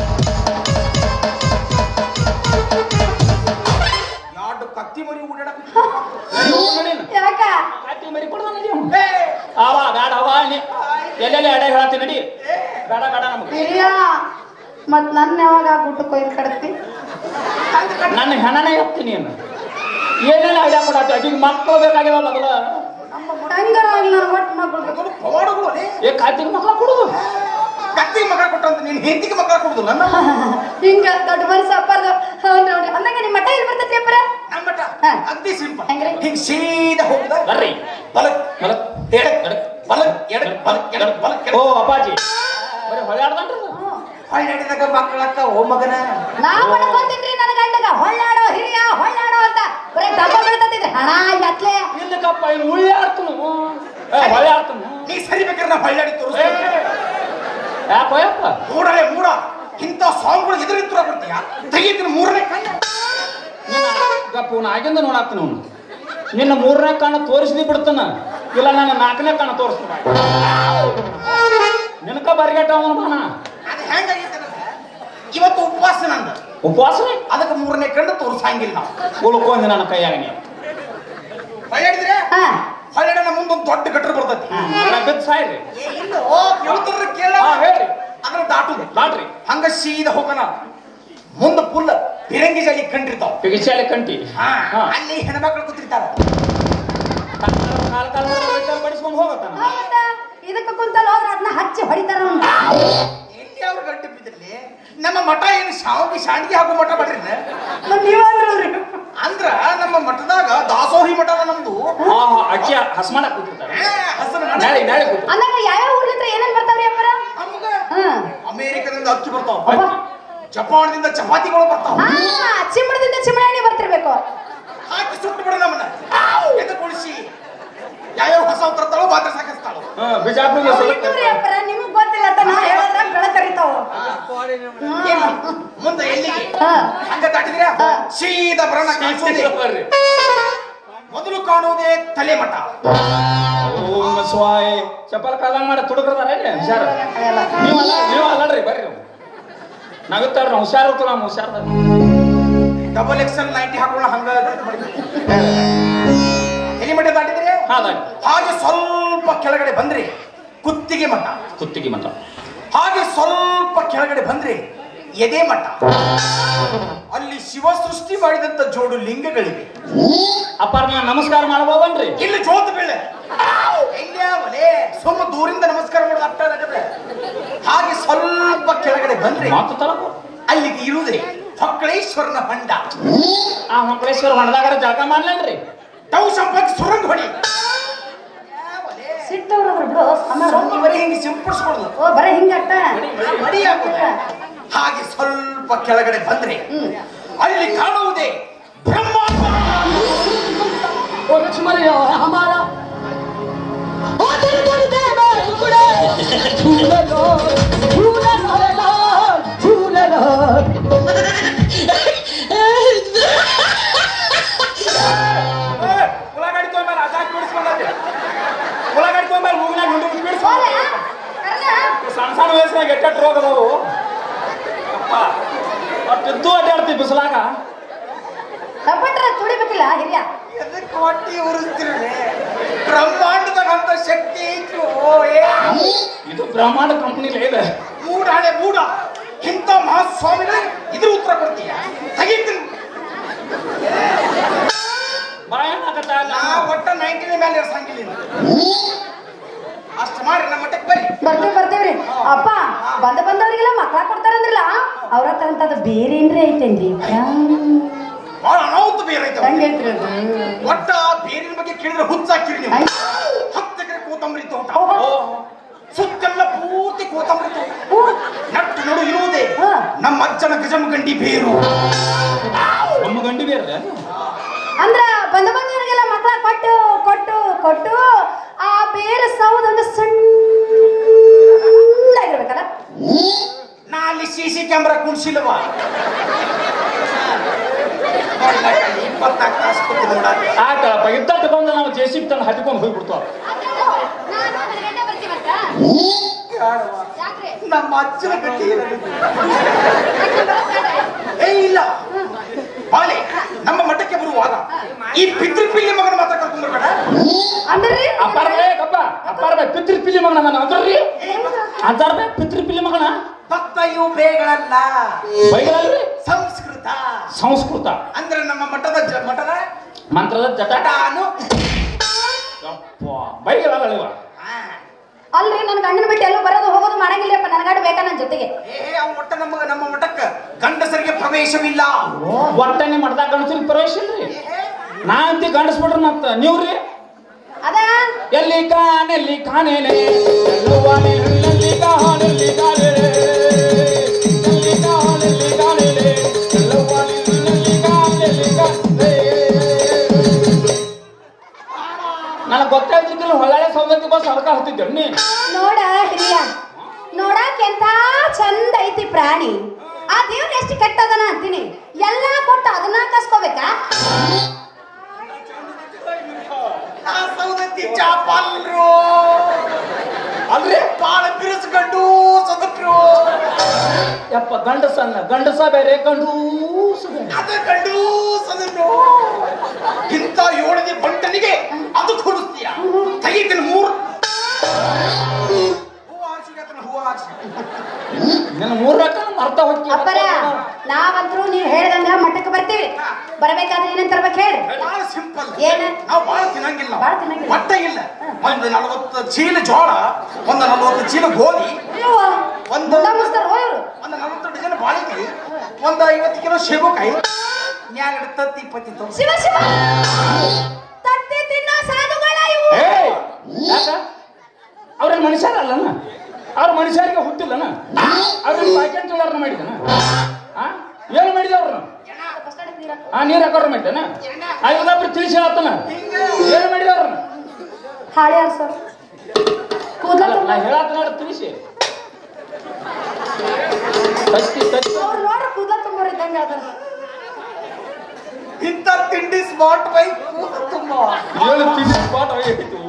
ಯಾಡು ಕತ್ತಿ ಮರಿ ಓಡಾಡಕ ಯಾಕ ಕತ್ತಿ ಮರಿ ಕೊಡ್ದ ನಡಿ ಅವ ಬೇಡ ಅವ ಎಲ್ಲೆಲ್ಲಿ ಅಡ ಹೇಳತ್ತಿ ನಡಿ ಬೇಡ ಬೇಡ ನಮ್ಗೆ ಹಿರಿಯ ಮತ್ ನನ್ನ ಯಾವಾಗ ಊಟಕ್ಕೆ ಕೊಯ್ದು ಕಡ್ತಿ ನನ್ನ ಹೆಣನೇ ಎತ್ತೀನಿ ಏನು ಏನೇನು ಐಡಿಯಾ ಕೊಡತ್ತಿ ಅಜಿಗೆ ಮಕ್ಕಳು ಬೇಕಾಗ್ಯಾವ ಮೊದಲ ಹಂಗಾರಾಗಿ ನಾನು ಒಟ್ಟು ಮಕ್ಕಳು ಪವಾಡಗಳು ಏ ಕತ್ತಿಗೆ ಮಕ್ಕಳ ಕೊಡುದು ಕತ್ತಿಗೆ ಮಗ ಕೊಟ್ಟಂತ ನೀನ್ ಹೆಂಡತಿಗೆ ಮಗ ಕೊಡುದಿಲ್ಲ ಹಿಂಗ ದೊಡ್ಡ ಮನಸ್ಸು ಅಪ್ಪರ್ದು ಹೌದ್ರಿ ಅಂದಂಗ ನಿಮ್ಮ ಮಠ ಎಲ್ಲಿ ಬರ್ತೈತಿ ಅಪ್ಪರ ನಮ್ಮ ಮಠ ಅಗ್ದಿ ಸಿಂಪಲ್ ಹೆಂಗ್ರಿ? ಹಿಂಗ್ ಸೀದಾ ಹೋಗುದ ಬರ್ರಿ ಬಲಕ್ ಬಲಕ್ ಎಡಕ್ ಬಲಕ್ ಎಡಕ್ ಬಲಕ್ ಎಡಕ್ ಬಲಕ್ ಓ ಅಪ್ಪಾಜಿ ಬರೀ ಹೊಳ್ಯಾಡ್ದನ್ರಿ ಹೊಳ್ಳಾಡಿದಾಗ ಮಕ್ಕಳಕ್ಕ ಓ ಮಗನ ನಾ ಮಾಡ್ಕೊಂತಿನ್ರಿ ನನ್ನ ಗಂಡಗ ಹೊಳ್ಳಾಡೋ ಹಿರಿಯ ಹೊಳ್ಳಾಡೋ ಅಂತ ಬರೀ ದಪ್ಪ ಬೀಳ್ತತಿದ್ರಿ ಹಣ ಎತ್ಲೆ ಇಲ್ಲಕ್ಕಪ್ಪ ಇನ್ನು ಉಳ್ಳಾಡ್ತನು ಹೊಳ್ಯಾಡ್ತನು ನೀ ಸರಿ ಬೇಕಾದ್ರೆ ನಾ ಹೊಳ್ಳಾಡಿ ತೋರಿಸ್ ಯಾಕಪ್ಪ ಮೂಡಲೇ ಮೂಡ ಇಂಥ ಸಾಂಗ್ಗಳು ಎದುರಿತ್ರ ಬರ್ತೀಯ ತೆಗೀತೀನಿ ಮೂರನೇ ಕಣ್ಣು ನಿನ್ನ ಗಪ್ಪ ಇವ್ನು ಆಗಿಂದ ನೋಡಾಕ್ತೀನಿ ಅವನು ನಿನ್ನ ಮೂರನೇ ಕಣ್ಣು ತೋರಿಸ್ದಿ ಬಿಡ್ತಾನ ಇಲ್ಲ ನನ್ನ 4ನೇ ಕಣ್ಣು ತೋರಿಸ್ತಾನ ನಿನಕ ಬರಿಗಟ್ಟ ಅವನು ಬಾನ ಅದು ಹೆಂಗಾಗೈತೆ ಇವತ್ತು ಉಪವಾಸ ನಂದು ಉಪವಾಸನೆ ಅದಕ್ಕೆ ಮೂರನೇ ಕಣ್ಣು ತೋರಿಸಂಗಿಲ್ಲ ನಾವು ಉಳ್ಕೊಂಡಿ ನನ್ನ ಕೈಯಾಗ ನೀವು ಹೊಳ್ಳಾಡಿದ್ರೆ ಹಾ ಹೊಳ್ಳಾಡ ಮುಂದೊಂದು ದೊಡ್ಡ ಗಟ್ರ ಬರ್ತೈತಿ ಬಿದ್ದು ಸಾಯ್ರಿ ಕೇಳ್ತಾರ ಕೇಳ ಹೇಳ್ರಿ ಅದ್ರ ದಾಟುದು ದಾಟ್ರಿ ಹಂಗ ಸೀದಾ ಹೋಗೋಣ ಮುಂದ ಫುಲ್ ಬಿರಂಗಿ ಜಾಲಿ ಕಂಡಿರ್ತಾವ ಬಿಗಿಚಾಲೆ ಕಂಟಿ ಅಲ್ಲಿ ಹೆಣ್ಮಕ್ಳು ಕೂತಿರ್ತಾರ ಕಾಲ್ ಬಡಿಸ್ಕೊಂಡು ಹೋಗತ್ತಾನ ಹೌದಾ ಇದಕ್ಕೆ ಕುಂತಲ್ಲ ಹೋದ್ರೆ ಅದನ್ನ ಹಚ್ಚಿ ಹೊಡಿತಾರ ಎಲ್ಲಿ ಅವ್ರು ಗಂಟೆ ಬಿದ್ದಿರ್ಲಿ ನಮ್ಮ ಮಠ ಏನು ಶಾಂಡಿಗೆ ಹಾಕೋ ಮಠ ಮಾಡ್ರಿ ನೀವಂದ್ರಲ್ರಿ ಅಂದ್ರ ನಮ್ಮ ಮಠದಾಗ ದಾಸೋಹಿ ಮಠ ನಮ್ದು ಅಕ್ಕಿ ಹಸ್ ಮಾಡಕ್ ಕೂತಿರ್ತಾರೆ ಹಸನ ನಾಳೆ ನಾಳೆ ಕೂತಿರ್ತಾರೆ ಅಂದಾಗ ಯಾವ್ಯಾವ ಊರ್ಲಿಂತ್ರ ಏನೇನ್ ಬರ್ತಾವ್ರಿ ಅಪ್ಪರ ನಮ್ಗ ಹ್ಮ್ ಅಮೇರಿಕದಿಂದ ಅಕ್ಕಿ ಬರ್ತಾವ ಅಬ್ಬಾ. ಜಪಾನದಿಂದ ಚಪಾತಿಗಳು ಬರ್ತಾವ ಹಾ ಚಿಮ್ಮಡದಿಂದ ಚಿಮ್ಮಣಿ ಬರ್ತಿರ್ಬೇಕು ಹಾಕಿ ಸುಟ್ಟು ಬಿಡ ನಮ್ಮನ್ನ ಎದ್ದು ಕುಳಿಸಿ ಯಾವ್ಯಾವ ಹೊಸ ತರ್ತಾಳೋ ಬಾತ್ರ ಸಾಕಿಸ್ತಾಳೋ ಬಿಜಾಪುರ ಬಿಟ್ಟುರಿ ಅಪ್ಪರ ನಿಮಗ್ ಗೊತ್ತಿಲ್ಲ ಅಂತ ನಾ ಹೇಳಿದ್ರ ಬೆಳಕರಿತಾವ ಮುಂದೆ ಎಲ್ಲಿಗೆ ಹಾ ಹಂಗ ದಾಟಿದ್ರೆ ಸೀದಾ ಬರೋಣ ಕಾಣಿಸೋದೆ ಬರ್ರಿ ಮೊದಲು ಕಾಣುವುದೇ ತಲೆ ಮಠ ಓಂ ಸ್ವಾಯ ಚಪ್ಪಲ್ ಕಾಲ ಮಾಡಿ ತುಡುಕರ್ದಾರ ಹುಷಾರ ನೀವು ಅಲ್ಲಡ್ರಿ ಬರ್ರಿ ನಗುತ್ತಾರ ನಾವು ಹುಷಾರ್ ಇರ್ತೀವಿ ನಾವು ಹುಷಾರ ಡಬಲ್ ಎಕ್ಸೆಲ್ 90 ಹಾಕೋಣ ಹಂಗ ಎಲ್ಲಿ ಮಠ ದಾಟಿದ್ರೆ ಹಾಗೆ ಸ್ವಲ್ಪ ಕೆಳಗಡೆ ಬಂದ್ರಿ ಕುತ್ತಿಗೆ ಮಠ ಕುತ್ತಿಗೆ ಮಠ ಹಾಗೆ ಸ್ವಲ್ಪ ಕೆಳಗಡೆ ಬಂದ್ರಿ ಎದೆ ಮಠ ಅಲ್ಲಿ ಶಿವ ಸೃಷ್ಟಿ ಮಾಡಿದಂತ ಜೋಡು ಲಿಂಗಗಳಿವೆ ಅಪ್ಪಾರ ನೀವು ನಮಸ್ಕಾರ ಮಾಡ್ಬೋದನ್ರಿ ಇಲ್ಲಿ ಜೋತ್ ಬೀಳೆ ಎಲ್ಲಿಯಾವಲೇ ಸುಮ್ಮ ದೂರಿಂದ ನಮಸ್ಕಾರ ಮಾಡೋದು ಅರ್ಥ ಆಗತ್ತೆ ಬಂದ್ರೆ ಮಾತು ತಲಕ ಅಲ್ಲಿಗೆ ಇರುವುದೇ ಹೊಕ್ಕಳೇಶ್ವರನ ಹೊಂಡ. ಆ ಹೊಂಕಳೇಶ್ವರ ಹೊಂಡದಾಗ ಜಳಕ ಮಾಡ್ಲೇನ್ರಿ? ತಾವು ಸಂಪರ್ಕ ಸುರಂಗ ಹೊಡಿ. ಸಿಟ್ಟವ್ರು ಬಿಡು ಅಮರ. ಇವರೇ ಹಿಂಗೆ ಸಿಂಪಡಿಸ್ಕೊಡ್ಲು. ಓ ಬರೀ ಹಿಂಗಟ್ಟ ಮಡಿ ಹಾಕುತ್ತೆ. ಹಾಗೆ ಸ್ವಲ್ಪ ಕೆಳಗಡೆ ಬಂದ್ರೆ ಅಲ್ಲಿ ಕಾಣುವುದೇ ಬ್ರಹ್ಮಾಂಡ. ಓ ಲಕ್ಷ್ಮಣ ಹಮಾರ ಉಳ್ಳಾಗಡ್ಡಿ ತೊಗೊಂಬಾರ ಅದಾಕ್ ಬಿಡಿಸ್ಕೊಂಡೈತಿ. ಉಳ್ಳಾಗಡ್ಡಿ ತೊಗೊಂಬಾರ ಮೂಗಿನಾಗ ಹಿಂಡು ಬಿಡಿಸ್ಕೊಂಡ. ಸಣ್ಣ ಸಣ್ಣ ವಯಸ್ಸಿನಾಗ ಎಟ್ಟೆಟ್ಟು ರೋಗ ಅದಾವು. ಅಪ್ಪ ಅಟ್ಟಿದ್ದು ಅಡ್ಡಾಡ್ತೀವಿ ಬಿಸಿಲಾಗ. ಕಪಟ್ರ ತುಡಿಬೇಕಿಲ್ಲ ಹಿರಿಯ. ಎದಕ್ಕೆ ಹೊಟ್ಟಿ ಉರಿಸ್ತಿರಲಿ? ಬ್ರಹ್ಮಾಂಡದಾಗ ಅಂತ ಶಕ್ತಿ ಇತ್ತು. ಇದು ಬ್ರಹ್ಮಾಂಡ ಕಂಪನಿಲೇ ಇದೆ. ಮೂಡಾಳೆ ಮೂಡ ಇಂಥ ಮಹಾಸ್ವಾಮಿಗಳೇ ಇದ್ರ ಉತ್ತರ ಕೊಡ್ತೀಯ? ತೆಗಿತೀನಿ. ಬಾಯನಾಗತ್ತ ನಾ ಒಟ್ಟ 90 ಮೇಲೆ ಇರ್ಸಂಗಿಲ್ಲ. ಅಷ್ಟು ಮಾಡಿ ನಮ್ಮ ಮಟ್ಟಕ್ಕೆ ಬರ್ರಿ. ಬರ್ತೇವ್ರಿ. ಅಪ್ಪ ಬಂದವರಿಗೆಲ್ಲ ಮಕ್ಳ ಕೊಡ್ತಾರಂದ್ರಲ್ಲ ಅವ್ರ ಹತ್ರ ಅಂತದ ಬೇರೆ ಏನ್ರಿ ಐತೇನ್ರಿ? ಬಹಳ ಅನಾಹುತ ಬೇರೆ ಐತೆ. ಹೆಂಗೈತ್ರಿ ಅದು? ಒಟ್ಟ ಬೇರಿನ ಬಗ್ಗೆ ಕೇಳಿದ್ರೆ ಹುಚ್ಚಾಕಿರಿ ನೀವು. 10 ಎಕರೆ ಕೋತಂಬರಿ ತೋಟ, ಸುತ್ತೆಲ್ಲ ಪೂರ್ತಿ ಕೋತಂಬರಿ ತೋಟ. ನಟ್ಟು ನಡು ಇರುವುದೇ ನಮ್ಮ ಅಜ್ಜನ ಗಜಮಗಂಡಿ ಬೇರು. ನಮ್ಮ ಗಂಡಿ ಬೇರೆ ಅಂದ್ರ ಬಂದವರಿಗೆಲ್ಲ ಮಕ್ಳ ಕೊಟ್ಟು ಕೊಟ್ಟು ಕೊಟ್ಟು ಆ ಬೇರೆ ಸೌದೊಂದು ಸಣ್ಣಾಗಿರ್ಬೇಕಲ್ಲ. ನಾ ಅಲ್ಲಿ CC ಕ್ಯಾಮ್ರಾ ಕುಣಿಸಿಲ್ವಾ? 24 ತಾಸು ಕೂತು ನೋಡಾಕ. ಆತಪ್ಪ ಇದ್ದಟ್ಟು ಬಂದು ನಾವು JCB ತಂದು ಹತ್ತಿಕೊಂಡು ಹೋಗ್ಬಿಡ್ತಾವ. ನಮ್ಮ ಅಜ್ಜನ ಗಟ್ಟಿ ಇಲ್ಲ ಬಾಲೆ. ನಮ್ಮ ಮಠಕ್ಕೆ ಬರುವಾಗ ಈ ಪಿತೃಪಿಲ್ಲಿ ಮಗನ ಮಾತ್ರ ಕರ್ಕೊಂಡು ಬರ್ಬೇಡ. ಅಂದ್ರಿ ಅಪ್ಪಾರ ಪಿತೃಪಿಲ್ಲಿ ಮಗನ ನಾನು ಅಂದ್ರಿ ಅಂತಾರ ಪಿತೃಪಿಲ್ಲಿ ಮಗನ. ಭಕ್ತ ಇವು ಬೇಗಳಲ್ಲ, ಬೈಗಳಲ್ರಿ ಸಂಸ್ಕೃತ. ಸಂಸ್ಕೃತ ಅಂದ್ರೆ ನಮ್ಮ ಮಠದ ಮಠದ ಮಂತ್ರದ ಜಟ ನಾನು ಬೈಗಳಲ್ಲ. ಅಲ್ರಿ ನನ್ ಗಂಡನ ಬಿಟ್ಟು ಎಲ್ಲೂ ಬರೋದು ಹೋಗೋದು ಮಾಡಂಗಿಲ್ಲಪ್ಪ. ನನಗಾಡು ಬೇಕಾ ನನ್ನ ಜೊತೆಗೆ? ಅವ್ ಒಟ್ಟ ನಮ್ಮ ಮಠಕ್ಕೆ ಗಂಡಸರಿಗೆ ಪ್ರವೇಶವಿಲ್ಲ. ಒಟ್ಟನೆ ಮಾಡ್ದಾಗ ಗಂಡಸರಿಗೆ ಪ್ರವೇಶ ಇಲ್ರಿ. ನಾ ಅಂತಿ ಗಂಡಸ್ಬಿಡ್ರಿ ಮತ್ತ ನೀವ್ರಿ ಅದ ಎಲ್ಲಿ ಕಾನೆಲ್ಲಿ ಕಾನೇನೆ ಎಲ್ಲೆಲ್ಲಿ ಕಾನೆಲ್ಲಿ ಕಾನೇನೆ ಎಲ್ಲಿ ಕಾನೆಲ್ಲಿ ಕಾನೇನೆ ಎಲ್ಲೆಲ್ಲಿ ಕಾನೆಲ್ಲಿ ಕಾನೆ. ನನಗೆ ಗೊತ್ತಾಗ್ತಿದ್ದಿಲ್ಲ ಹೊಳ್ಳೆ ಸೌದತ್ತಿ ಬಸ್ ಅದಕ್ಕ ಹತ್ತಿದ್ದೆ ನೀ ನೋಡ ಹಿರಿಯ, ನೋಡಾಕ ಎಂತ ಚಂದ ಐತಿ ಪ್ರಾಣಿ. ಆ ದೇವ್ರ ಎಷ್ಟು ಕೆಟ್ಟದನ ಅಂತೀನಿ. ಎಲ್ಲಾ ಕೊಟ್ಟು ಅದನ್ನ ಕಸ್ಕೋಬೇಕಾ? ಸೌದತ್ತಿ ಚಾಪಲ್ರು ಅಲ್ರಿ ಬಾಳ ಬಿರುಸ್ಕೊಂಡು ಸದಕ್ರು. ಯಪ್ಪ ಗಂಡಸ ಬೇರೆ ಗಂಡೂಸ ಬೇರೆ. ಅದ ಗಂಡು ಸದನ್ನು ಇಂಥ 7ನೇ ಬಂಟನಿಗೆ ಅದು ಕೊಡಿಸ್ತೀಯ? ತೆಗಿತೀನಿ 3 ಹೂವು ಹಾಕ್ಸಿ. ನನ್ನ 3 ರೊಕ್ಕ ಅರ್ಥ ಹೋಗಿ ಅಪ್ಪರ ನಾವಂತ್ರು ನೀವ್ ಹೇಳ್ದಂಗ ಮಠಕ್ಕೆ ಬರ್ತೀವಿ. ಬರ್ಬೇಕಾದ್ರೆ ಏನಂತ ತರ್ಬೇಕು ಹೇಳಿ? ಬಹಳ ಸಿಂಪಲ್. ಏನ? ನಾವು ಬಹಳ ತಿನ್ನಂಗಿಲ್ಲ. ಬಾಳ ತಿನ್ನಂಗಿಲ್ಲ. ಹೊಟ್ಟೆ ಇಲ್ಲ. ಒಂದು 40 ಚೀಲ ಜೋಳ, ಒಂದು 40 ಚೀಲ ಗೋಧಿ, ಒಂದು 40 ಡಜನ್ ಬಾಳೆಕಾಯಿ, ಒಂದು 50 ಕಿಲೋ ಶೇಬುಕಾಯಿ, 2 ತತ್ತಿ 20 ಶಿವ ಶಿವ ತತ್ತಿ ತಿನ್ನೋ ಸಾಧುಗಳ ಇವು. ಯಾಕ ಅವ್ರೇನ್ ಮನುಷ್ಯರಲ್ಲನ? ಅವ್ರ ಮನುಷ್ಯರಿಗೆ ಹುಟ್ಟಿಲ್ಲನ? ಅವ್ರೇನ್ ಪ್ಯಾಕೆಟ್ ತೊಳರ್ನ ಮಾಡಿದನ? ಏನು ಮಾಡಿದ ಅವ್ರನ್ನ? ನೀರ್ ಹಾಕೋರ್ ಮಾಡಿದನ? ಇನ್ನೊಬ್ರು ತಿಳಿಸಿ ಹೇಳ್ತಾನ ಏನು ಮಾಡಿದ ಅವ್ರನ್ನ? ಹಾಳೆ ಸರ್ ನಾ ಹೇಳತ್ತ ನೋಡ ತಿಳಿಸಿ ತತ್ತಿ ತತ್ತಿ ಅವ್ರು ನೋಡ್ರ ಕೂದಲ ತುಂಬೋರು ಇದ್ದಂಗೆ ಅದ. ಇಂಥ ತಿಂಡಿ ಸ್ಮಾರ್ಟ್ ಬೈ ತುಂಬ ಏನು ತಿಂಡಿ ಸ್ಪಾಟ್ ಆಗಿತ್ತು.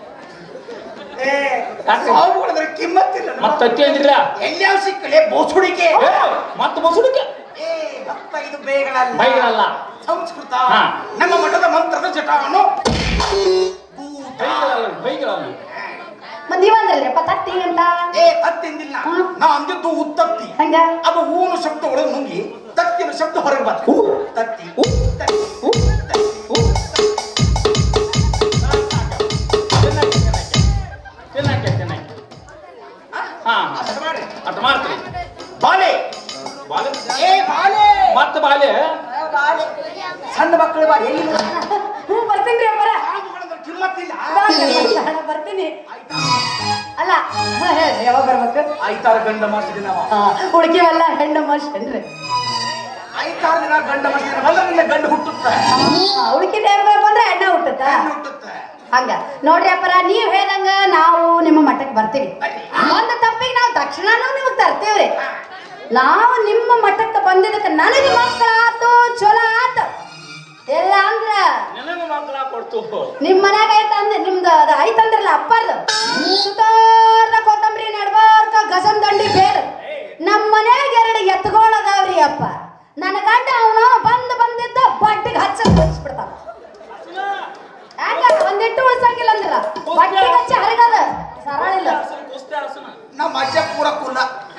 ಸಾವುಗಳಿದ್ರೆ ಕಿಮ್ಮತ್ತಿಲ್ಲ. ಮತ್ತ ತತ್ತಿ ಅಂದಿಲ್ಲ ಎಲ್ಯಾವ ಸಿಕ್ಕಲೆ ಬೋಸುಡಿಕೆ. ಮತ್ತ ಬಸುಡಿಕೆ ಭಕ್ತ ಇದು ಬೇಗಳಲ್ಲ, ಬೈಗಳಲ್ಲ, ಸಂಸ್ಕೃತ. ಹಾ. ನಮ್ಮ ಮಠದ ಮಂತ್ರದ ಜಟವನ್ನು ಬೈಗಳಲ್ಲ. ಮತ್ ನೀವಂದ್ರಲ್ಲಪ್ಪ ತತ್ತಿ ಅಂತ. ತತ್ತಿಂದಿಲ್ಲ, ನಾ ಅಂದಿದ್ದು ಉತ್ತತ್ತಿ. ಹಂಗ ಅದು ಹೂವಿನ ಶಬ್ದ ಒಳಗೆ ನುಂಗಿ ತತ್ತಿನ ಶಬ್ದ ಹೊರಗೆ ಬರ್ತದೆ. ತತ್ತಿ ಚೆನ್ನಾಗಿ ಹಾ ಅಟ್ ಮಾಡ್ತೀರಿ. ಬಾಲೆ ಏ ಬಾಲೆ ಮತ್ತ ಬಾಲೆ ಬಾಲೆ ಸಣ್ಣ ಮಕ್ಕಳು ಬಾಲೆ ಎಲ್ಲಿ ಬರ್ತೀನಿ ಅಪ್ಪರ ಕಿಮ್ಮತ್ತಿಲ್ಲ ಬರ್ತೀನಿ ಅಲ್ಲ ಯಾವಾಗ ಬರ್ಬೇಕು ಐತಾರ ಗಂಡ ಮಾಡಿಸಿದ ನಾವು ಹುಡುಗಿವೆಲ್ಲ ಹೆಣ್ಣು ಮಾಡ್ಸೇನ್ರಿ ಐತಾರ ದಿನ ಗಂಡ ಮಾಡಿಸಿದ ಬಂದ ಗಂಡು ಹುಟ್ಟುತ್ತ ಹುಡುಗಿ ಟೈಮ್ ಬಂದ್ರೆ ಹೆಣ್ಣ ಹುಟ್ಟುತ್ತ ಹುಟ್ಟುತ್ತೆ ಹಂಗ ನೋಡ್ರಿ ಅಪ್ಪರ ನೀವ್ ಹೇಳ್ದಂಗ ನಾವು ನಿಮ್ಮ ಮಠಕ್ಕೆ ಬರ್ತೀವಿ ಒಂದು ತಪ್ಪಿಗೆ ನಾವು ತಕ್ಷಣನೂ ನೀವು ತರ್ತೀವ್ರಿ ನಾವು ನಿಮ್ಮ ಮಠಕ್ಕೆ ಬಂದಿದ್ದಕ್ಕೆ ನನಗೆ ಮಕ್ಕಳಾತು ಚಲೋ ಆತ ಎಲ್ಲ ಅಂದ್ರ ನನಗೆ ಮಕ್ಕಳ ಕೊಡ್ತು ನಿಮ್ ಮನ್ಯಾಗ ಐತಂದ್ರೆ ನಿಮ್ದು ಅದು ಐತಂದ್ರಲ್ಲ ಅಪ್ಪರ್ದು ಸುತಾರ್ದ ಕೊತ್ತಂಬರಿ ನಡ್ಬಾರ್ಕ ಗಜಂ ದಂಡಿ ಬೇರ್ ನಮ್ಮ ಮನ್ಯಾಗ 2 ಎತ್ತುಗಳದಾವ್ರಿ ಅಪ್ಪ ನನ್ನ ಗಂಡ ಅವನು ಬಂದಿದ್ದ ಬಟ್ಟಿಗೆ ಹಚ್ಚಿಬಿಡ್ತಾನ ಹಂಗ ಒಂದಿಟ್ಟು ಉಳ್ಸಂಗಿಲ್ಲ ಅಂದ್ರ ಬಟ್ಟಿಗೆ ಹಚ್ಚಿ ಹರಿಗದ ಸರಳ ಇಲ್ಲ ನಮ್ಮ ಅಜ್ಜ ಪೂರ ಕುಲ್ಲ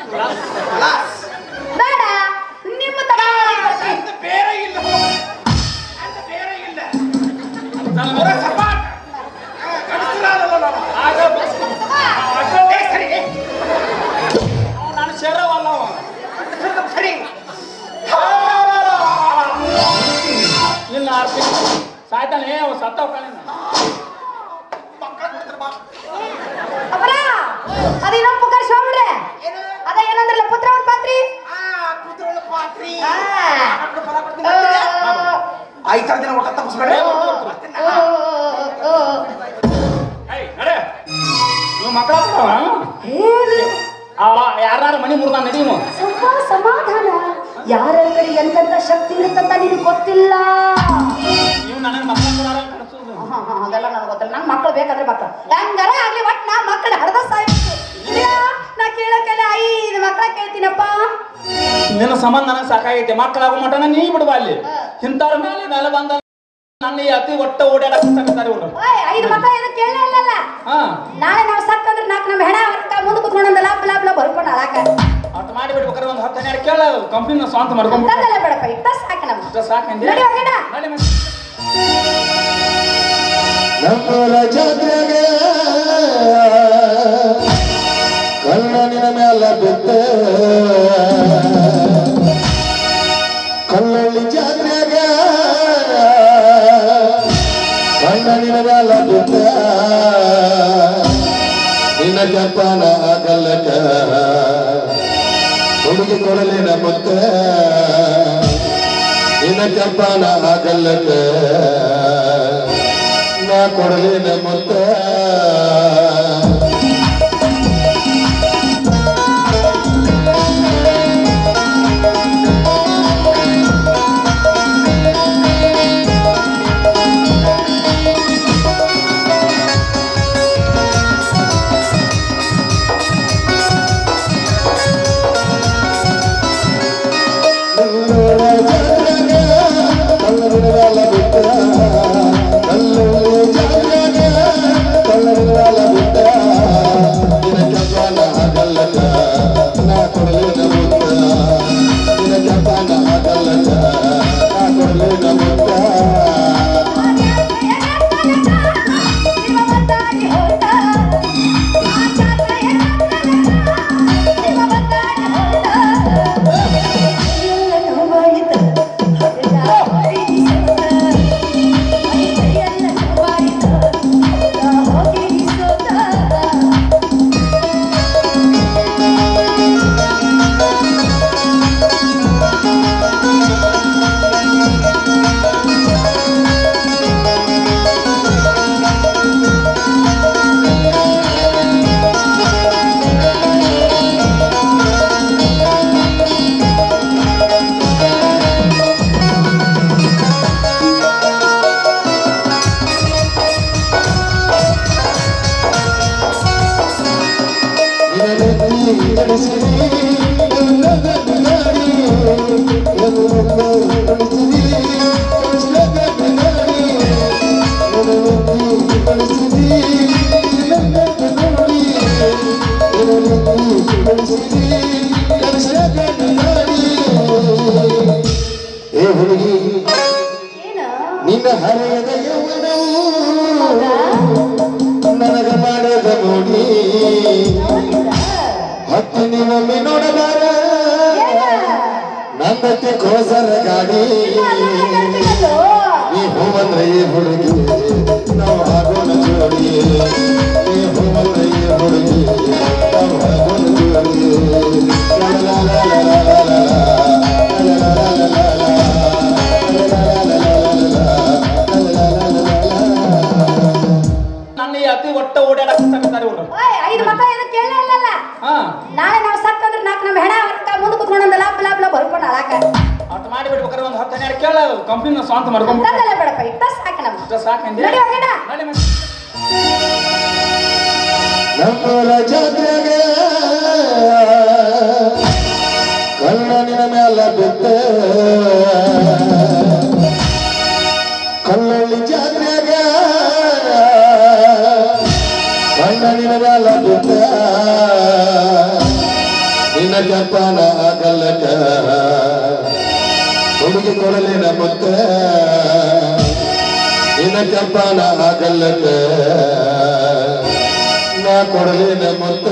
ಬೇಡ ನಿಮ್ಮ ತಡ ಬೇರೆ ಇಲ್ಲ ಬೇರೆ ಇಲ್ಲ ಪೂರ ಸಪಾಟ್ ನಾನು ಸೇರವಲ್ಲ ಸರಿ ಇಲ್ಲ ಆರ್ತಿ ಸಾಯ್ತಾನೆ ಸತ್ತವ ಕಾಣ ಅಪ್ಪರ ಅದು ಇನ್ನೊಂದು ಪುಕಾರ ಶೋಬ್ರೆ ಅದ ಏನಂದ್ರಲ್ಲ ಪುತ್ರವನ್ ಪಾತ್ರಿ ಐತಾರ ದಿನ ಊಟ ತಪ್ಪಿಸ್ಬೇಡ ನಡೆ ನೀವು ಮಕ್ಕಳ ಯಾರು ಮನಿ ಮುರ್ದ ನಡೀನು ಸಮಾಧಾನ ಯಾರ ಕಡೆ ಎಂತೆಂತ ಶಕ್ತಿ ಇರುತ್ತಂತ ನಿನಗೆ ಗೊತ್ತಿಲ್ಲ ನೀವು ನನಗೆ ಮಕ್ಕಳ ಕಳಿಸೋದು ಅದೆಲ್ಲ ನನಗೆ ಗೊತ್ತಿಲ್ಲ ನಂಗೆ ಮಕ್ಕಳು ಬೇಕಾದ್ರೆ ಮಕ್ಕಳು ಹೆಂಗಾರ ಆಗ್ಲಿ ಒಟ್ಟು ನಾ ಮಕ್ಕಳು ಹಡ್ದ ಸಾಯ್ಬೇಕು ನಾ ಕೇಳೋಕೆಲ್ಲ 5 ಮಕ್ಕಳ ಕೇಳ್ತೀನಪ್ಪ ನಿನ್ನ ಸಂಬಂಧ ನನಗೆ ಸಾಕಾಗೈತೆ ಮಕ್ಕಳಾಗೋ ಮಟನ ನೀ ಬಿಡುವ ಅಲ್ಲಿ ಇಂಥವ್ರ ಮೇಲೆ ಬಂದ ನನ್ನ ಈ ಅತಿ ಒಟ್ಟ ಓಡಾಡಕ್ತಾರೆ ಇವರು 5 ಮಕ್ಕಳ ಏನು ಕೇಳಲೇ ಇಲ್ಲಲ್ಲ ನಾಳೆ ನಾವು ಸತ್ತಂದ್ರೆ ನಾಲ್ಕು ನಮ್ಮ ಹೆಣ ಮುಂದೆ ಕುತ್ಕೊಂಡಂದ ಲಾಪ್ ಲಾಪ್ ಲಾಪ್ ಬರ್ಕೊಂಡು ಅಳಾಕ ಅಟ್ ಮಾಡಿ ಬಿಡ್ಬೇಕಾದ್ರೆ ಒಂದು 10 12 ಕೇಳ ಕಂಪ್ನಿನ ಸ್ವಂತ ಮಾಡ್ಕೊಂಡ್ಬಿಟ್ಟು ತಂದಲ್ಲ ಬೇಡಪ್ಪ ಇಷ್ಟ ಸಾಕು ನಮ್ಮ ಸಾಕಂದ್ರೆ ನಡಿ ಹೋಗೋಣ ನಮ್ಮೂರ ಜಾತ್ರೆಗೆ ಕಲ್ಲನಿನ ಮ್ಯಾಲ ಬಿದ್ದ ಕಲ್ಲಳ್ಳಿ ಜಾತ್ರೆಗೆ ಕಲ್ಲನಿನ ಮ್ಯಾಲ ಬಿದ್ದ ನಿನ್ನ ಜಪಾನ ಆಗಲ್ಲಕ ಹುಡುಗಿ ಕೊಡಲಿನ ಮುತ್ತ ನಿನ್ನ ಜಪಾನ ಆಗಲ್ಲಕ ನಾ ಕೊಡಲಿನ ಮುತ್ತ ನಿನ್ನ ಹರೆಯದ ಯೌವನವು ನನಗ ಮಾಡದ ನೋಡಿ ಹತ್ತು ನಿಮ್ಮೊಮ್ಮೆ ನೋಡಬಾರ ನಂದತಿ ಕೋಸರ ಗಾಡಿ ನೀ ಹೂವಂದ್ರೆ ಈ ಹುಡುಗಿ ನಾವು ಆಗೋಣ ಜೋಡಿ ನೀ ಹೂವಂದ್ರೆ ಈ ಹುಡುಗಿ ನಾವು ಆಗೋಣ ಜೋಡಿ ನನ್ನ ಈ ಅತಿ ಒಟ್ಟ ಓಡಾಡಕ್ ಸಾಕತ್ತಾರೆ ಇವ್ರು. ಓಯ್ 5 ಮಕ್ಕಳು ಏನು ಕೇಳಲೇ ಇಲ್ಲಲ್ಲ. ನಾಳೆ ನಾವು ಸತ್ತಂದ್ರೆ ನಾಲ್ಕು ನಮ್ಮ ಹೆಣ ಹೊರಕ ಮುಂದೆ ಕುತ್ಕೊಂಡಂದ ಲಾಪ್ ಲಾಪ್ ಲಾಪ್ ಬರ್ಕೊಂಡು ಅಳಕ ಅಟ್ ಮಾಡಿ ಬಿಡ್ಬೇಕಾದ್ರೆ ಒಂದು 10 12 ಕೇಳ ಕಂಪ್ನಿನ ಸ್ವಂತ ಮಾಡ್ಕೊಂಡ್ಬಿಟ್ಟು ತಂದಲ್ಲ ಬೇಡಪ್ಪ ಇಷ್ಟ ಸಾಕು ನಮ್ಗೆ. ಸಾಕಂದೆ ನಡಿ ಹೋಗೋಣ. ನಡಿ ಮತ್ತೆ. ನಮ್ಮೂರ ಜಾತ್ರೆಗೆ ಕಣ್ಣನಿನ ಮ್ಯಾಲ ಬಿದ್ದ ಕಲ್ಲಳ್ಳಿ ಜಾತ್ರೆಗೆ ಕಣ್ಣನಿನ ಮ್ಯಾಲ ಬಿದ್ದ ನಿನ್ನ ಜಪಾನ ಆಗಲ್ಲಕ ಹುಡುಗಿ ಕೊಡಲಿನ ಮುತ್ತ ನಿನ್ನ ಜಪಾನ ಆಗಲ್ಲಕ ನಾ ಕೊಡಲಿನ ಮುತ್ತ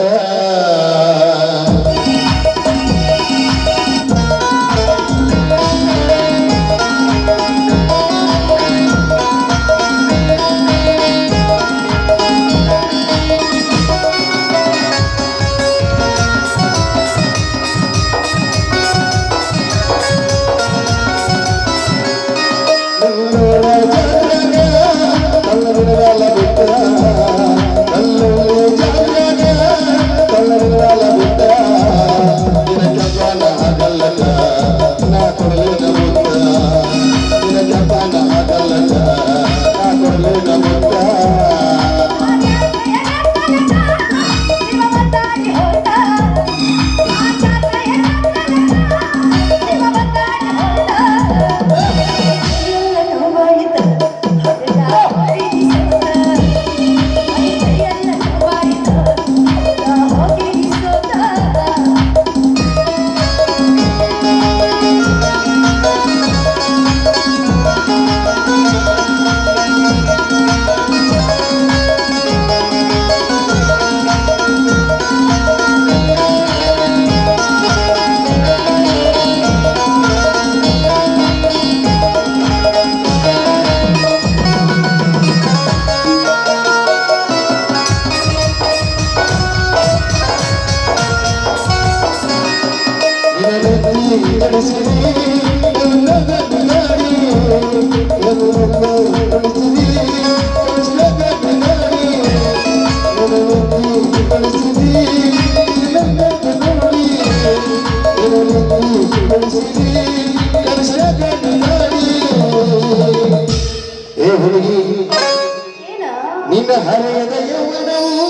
ನಿನ್ನ ಹರೆಯದ ಯೌವನವು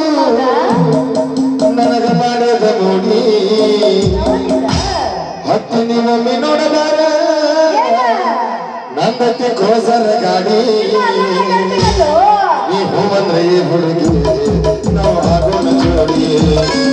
ನನಗ ಮಾಡದ ನೋಡಿ ಹತ್ತಿ ನೀವೊಮ್ಮೆ ನೋಡಬಾರ ನಂದತಿ ಕೋಸರ ಗಾಡಿ ನೀ ಹೂವಂದ್ರೆ ಈ ಹುಡುಗಿ ನಾವು ಆಗೋಣ ಜೋಡಿ